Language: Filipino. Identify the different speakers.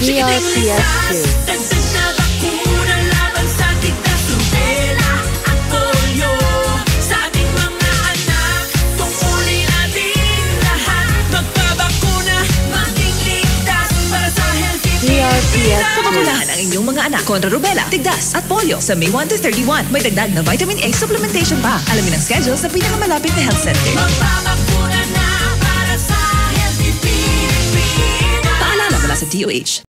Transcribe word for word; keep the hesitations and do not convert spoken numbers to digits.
Speaker 1: D R P S two. D R P S two.
Speaker 2: Pabakunahan ang inyong mga anak kontra rubella, tigdas at polio sa May one to thirty-one. May dagdag na vitamin A supplementation pa. Alamin ang schedule sa pinakamalapit na health center.
Speaker 3: Magbabakuna na para sa healthy Pilipinas.
Speaker 2: Paalala mula sa D O H.